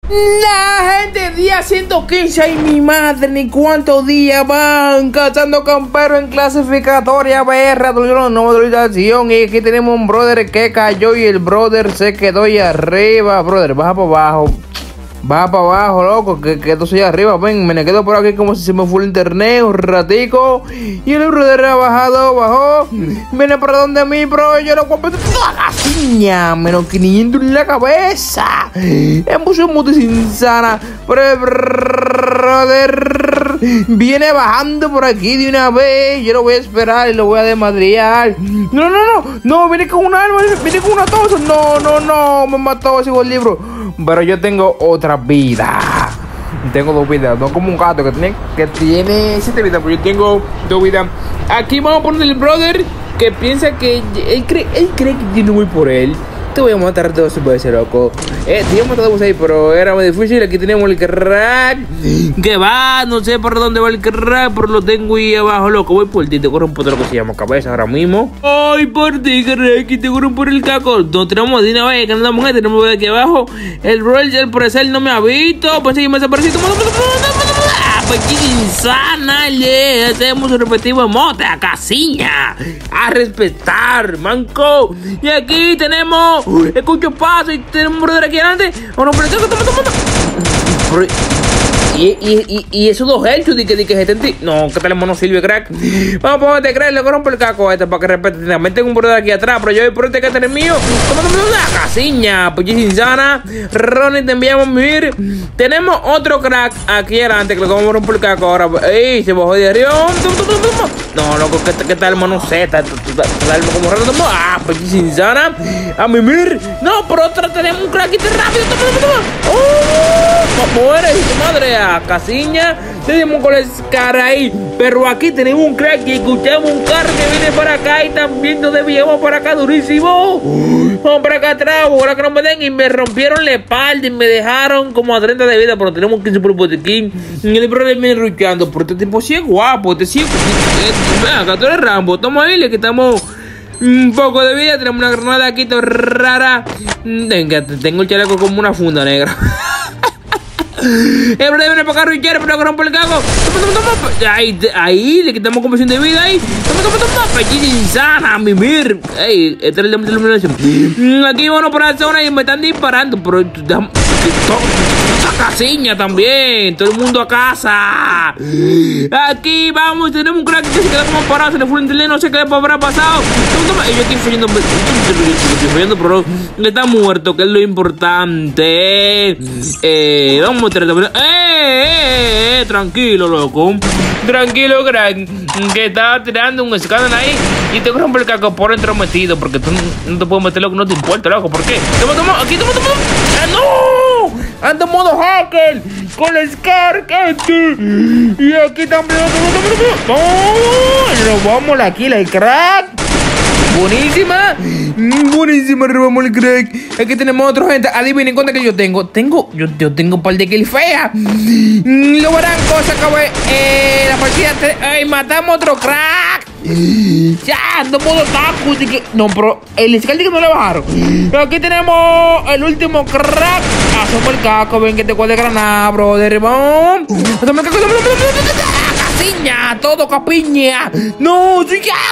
La gente, día 115, ay mi madre, ni cuántos días van cazando campero en clasificatoria BR, no autorización. Y aquí tenemos un brother que cayó y el brother se quedó ahí arriba. Brother, baja para abajo. Baja para abajo, loco, que esto allá arriba. Ven, me quedo por aquí como si se me fue el internet un ratico. Y el brother ha bajó. Viene para donde mí, bro. Yo lo compro toda la ciña. Menos 500 en la cabeza. Emoción muy insana. Pero el brother viene bajando por aquí de una vez. Yo lo voy a esperar y lo voy a desmadrear. No, viene con un arma, viene con una tosa. No, me mató ese libro. Pero yo tengo otra vida. Tengo dos vidas, no como un gato que tiene 7 vidas, pero yo tengo 2 vidas. Aquí vamos a poner el brother que piensa que él cree que yo no voy por él. Te voy a matar 2 veces, loco. Te iba a matar 2 ahí, pero era muy difícil. Aquí tenemos el crack que va, no sé por dónde va el crack, pero lo tengo ahí abajo, loco. Voy por ti, te corro un potro que se llama cabeza ahora mismo. Ay, por ti, crack, y te corro por el caco. Nos tenemos de una vez que andamos, gente, tenemos de aquí abajo. El brother, por eso él no me ha visto. Pensé que me desaparecí. Pues insana, hacemos un repetido mote a casiña. A respetar, manco. Y aquí tenemos, escucho paso y tenemos un brother aquí adelante. Toma. Y esos 2 hechos de que 70. No, que tal el mono sirve, crack. Vamos a ponerte, crack, le rompo el caco a este para que respete. También tengo un brother aquí atrás, pero yo voy por este que este es mío. Toma, casiña, pues insana. Ronnie, te enviamos mir. Tenemos otro crack aquí adelante que le vamos a romper el caco ahora. Ey, se bajó de arriba. No, loco, que tal el mono Z. Como rato. Pues insana. A mimir. No, por otra tenemos un crack aquí rápido. Muere, tu madre. Casiña, tenemos con la cara ahí, pero aquí tenemos un crack y escuchamos un carro que viene para acá y también nos desviamos para acá durísimo. Vamos para acá atrás, ahora que no me den y me rompieron la espalda y me dejaron como a 30 de vida, pero tenemos 15 por el botiquín y el problema viene ruchando, pero este tipo sí es guapo, este sí es acá tú eres Rambo, toma ahí, le quitamos un poco de vida, tenemos una granada aquí toda rara. Venga, tengo el chaleco como una funda negra. El brother viene para acá, Richard, pero que rompe el cago. Toma. Ahí, le quitamos conversión de vida ahí. Toma. Pechita insana, mimir. Ey, este es el de iluminación. Aquí vamos para la zona y me están disparando. Pero esa casiña también. Todo el mundo a casa. Aquí vamos, tenemos un crack que se queda como parado. Se le fue el internet, no sé qué le habrá pasado. Toma. Y yo aquí fallando, pero está muerto, que es lo importante. Vamos a tirar. Tranquilo, loco. Tranquilo, crack. Que estaba tirando un escándalo ahí y te rompe el caco por entrometido. Porque tú no te puedes meter, loco, no te importa, loco. ¿Por qué? Toma. Aquí, toma. ¡No! Ando en modo hacker con el Scar. Y aquí también. Nos vamos aquí, el crack. Buenísima, robamos el crack. Aquí tenemos otro, gente. Adivinen cuánto que yo tengo. Yo tengo un par de kills feas. Lo verán cosas que la partida. Ay, matamos otro crack. Ya, ando modo taco. No, pero el Scar que no le bajaron. Aquí tenemos el último crack. Hacemos el caco. Ven que te cuelga granada, brother. Vamos. Hacemos el caco. Casiña, todo capiña. No, soy ya.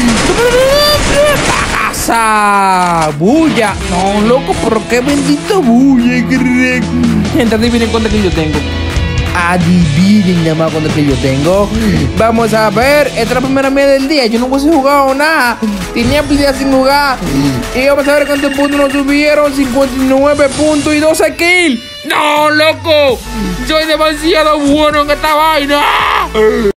Casa. Bulla. No, loco, ¿por qué bendito bulla? Gente, adivinen cuánto que yo tengo. Adivinen nada más cuánto que yo tengo. Vamos a ver. Esta es la primera media del día. Yo no hubiese jugado nada. Tenía días sin jugar. Y vamos a ver cuántos puntos nos subieron. 59 puntos y 12 kills. No, loco. Soy demasiado bueno en esta vaina.